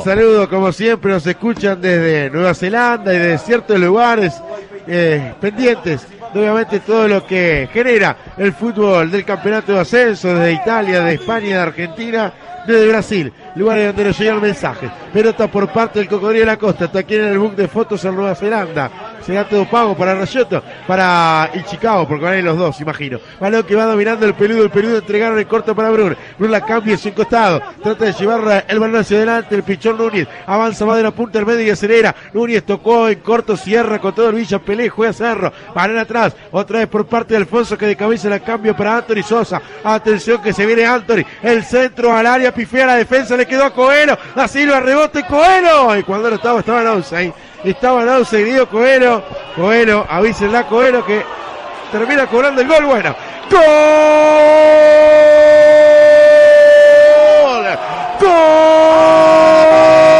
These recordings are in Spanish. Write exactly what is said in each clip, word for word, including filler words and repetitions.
saludo, como siempre, nos escuchan desde Nueva Zelanda y de ciertos lugares eh, pendientes. Obviamente todo lo que genera el fútbol del campeonato de ascenso, desde Italia, de España, de Argentina, desde Brasil, lugares donde nos llega el mensaje. Pelota por parte del Cocodrilo de la Costa, está aquí en el book de fotos en Nueva Zelanda. Será todo pago para Rayoto, para y Chicago, porque van a ir los dos, imagino. Balón que va dominando el peludo, el peludo entregaron el corto para Brun. Brun la cambia sin costado, trata de llevar el balón hacia adelante, el pichón Núñez, avanza más de la punta al medio y acelera. Núñez tocó en corto, cierra con todo el Villa, pelea, juega Cerro, balón atrás, otra vez por parte de Alfonso que de cabeza la cambio para Anthony Sosa. Atención que se viene Anthony, el centro al área, pifea la defensa, le quedó a Coelho, da Silva, rebote, Coelho, y cuando no estaba, estaba en outside. Estaba en outside, dio Coelho, Coelho, avísenla a Coelho que termina cobrando el gol, bueno, ¡gol! ¡Gol!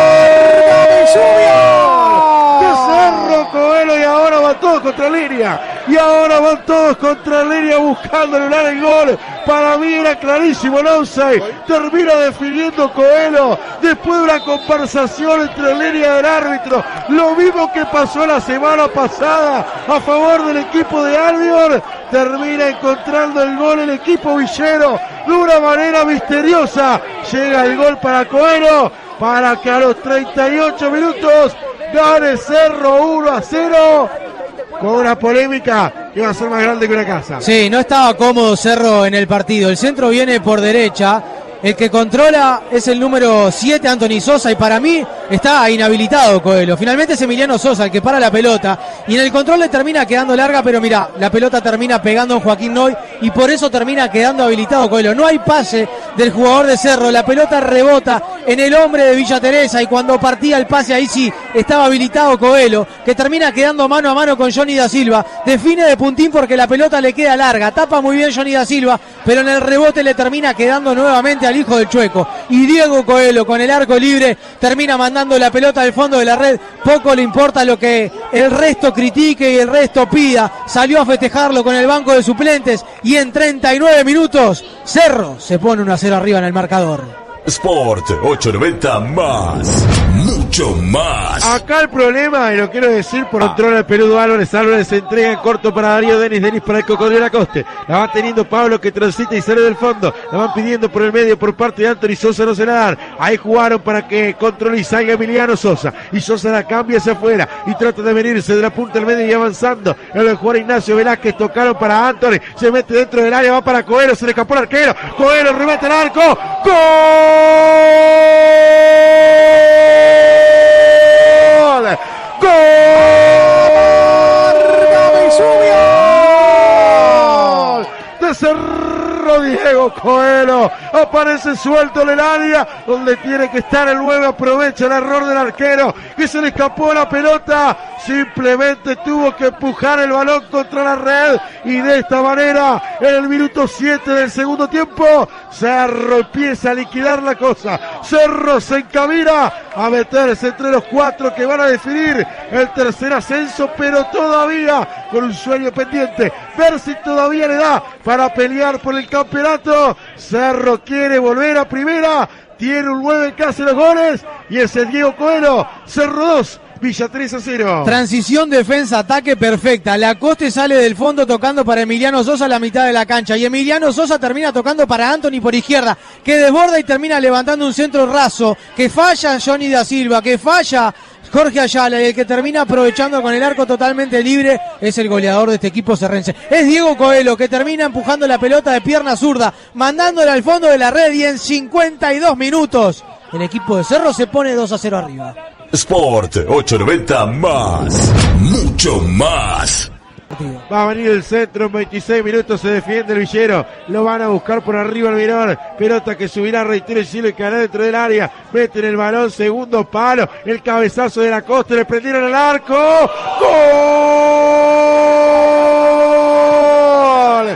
¡De Cerro Coelho! Y ahora van todos contra línea, y ahora van todos contra línea buscando anular el gol. Para mí era clarísimo el outside, termina definiendo Coelho después de una conversación entre línea del árbitro, lo mismo que pasó la semana pasada a favor del equipo de Albion. Termina encontrando el gol el equipo villero de una manera misteriosa. Llega el gol para Coelho para que a los treinta y ocho minutos gane Cerro uno a cero. Con una polémica que va a ser más grande que una casa. Sí, no estaba cómodo Cerro en el partido. El centro viene por derecha. El que controla es el número siete, Anthony Sosa, y para mí está inhabilitado Coelho. Finalmente es Emiliano Sosa el que para la pelota, y en el control le termina quedando larga, pero mira, la pelota termina pegando en Joaquín Noy, y por eso termina quedando habilitado Coelho. No hay pase del jugador de Cerro, la pelota rebota en el hombre de Villa Teresa, y cuando partía el pase ahí sí estaba habilitado Coelho, que termina quedando mano a mano con Johnny da Silva. Define de puntín porque la pelota le queda larga, tapa muy bien Johnny da Silva, pero en el rebote le termina quedando nuevamente al hijo del Chueco, y Diego Coelho con el arco libre termina mandando la pelota al fondo de la red. Poco le importa lo que el resto critique y el resto pida, salió a festejarlo con el banco de suplentes, y en treinta y nueve minutos Cerro se pone uno a cero arriba en el marcador. Sport ochocientos noventa más, mucho más. Acá el problema, y lo quiero decir por control del Perú, Álvarez, Álvarez se entrega en corto para Darío Denis, Denis para el Cocodrilo de la Costa. La va teniendo Pablo que transita y sale del fondo. La van pidiendo por el medio por parte de Anthony Sosa, no se la dan. Ahí jugaron para que controle y salga Emiliano Sosa. Y Sosa la cambia hacia afuera y trata de venirse de la punta al medio y avanzando. El jugador Ignacio Velázquez, tocaron para Anthony. Se mete dentro del área, va para Coelho, se le escapó el arquero. Coelho remete al arco. ¡Gol! ¡Gol! ¡Gol! ¡De Cerro Diego Coelho! Aparece suelto en el área donde tiene que estar el nueve, aprovecha el error del arquero que se le escapó la pelota, simplemente tuvo que empujar el balón contra la red, y de esta manera en el minuto siete del segundo tiempo Cerro empieza a liquidar la cosa. Cerro se encamina a meterse entre los cuatro que van a definir el tercer ascenso, pero todavía con un sueño pendiente, ver si todavía le da para pelear por el campeonato. Cerro quiere volver a primera, tiene un nueve que hace los goles, y es el Diego Coelho. Cerro dos, Villa Teresa cero. Transición, defensa, ataque perfecta. Lacoste sale del fondo tocando para Emiliano Sosa a la mitad de la cancha, y Emiliano Sosa termina tocando para Anthony por izquierda, que desborda y termina levantando un centro raso, que falla Johnny da Silva, que falla Jorge Ayala, y el que termina aprovechando con el arco totalmente libre es el goleador de este equipo cerrense. Es Diego Coelho, que termina empujando la pelota de pierna zurda, mandándola al fondo de la red, y en cincuenta y dos minutos el equipo de Cerro se pone dos a cero arriba. Sport ochocientos noventa más, mucho más. Va a venir el centro en veintiséis minutos, se defiende el Villero, lo van a buscar por arriba el Mirador, pelota que subirá, reitero el cielo y caerá dentro del área, meten el balón, segundo palo, el cabezazo de la Costa, le prendieron el arco, ¡gol!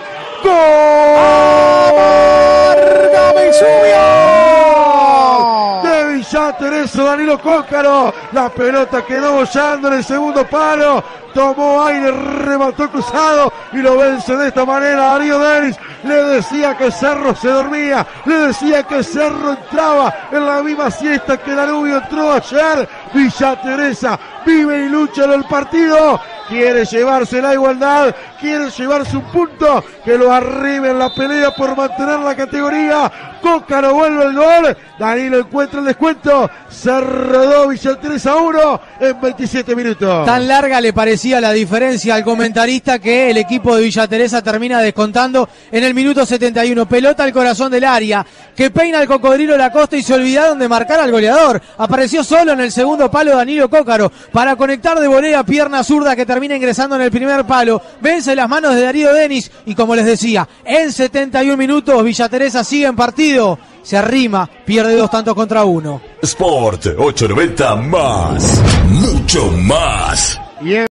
¡Gol! ¡De Villa Villa Teresa, Danilo Cócaro, la pelota quedó bollando en el segundo palo, tomó aire, remató cruzado y lo vence de esta manera Darío Denis. Le decía que Cerro se dormía, le decía que Cerro entraba en la misma siesta que Danubio entró ayer. Villa Teresa vive y lucha en el partido, quiere llevarse la igualdad, quiere llevarse un punto que lo arribe en la pelea por mantener la categoría. Cócaro vuelve el gol, Danilo encuentra el descuento, Cerro dos, Villa Teresa uno en veintisiete minutos. Tan larga le parecía la diferencia al comentarista que el equipo de Villa Teresa termina descontando en el minuto setenta y uno. Pelota al corazón del área, que peina el cocodrilo Lacosta y se olvidaron de marcar al goleador. Apareció solo en el segundo palo Danilo Cócaro para conectar de volea, pierna zurda que termina ingresando en el primer palo. Vence las manos de Darío Denis y, como les decía, en setenta y un minutos Villa Teresa sigue en partido. Se arrima, pierde dos tantos contra uno. Sport ochocientos noventa más, mucho más. Y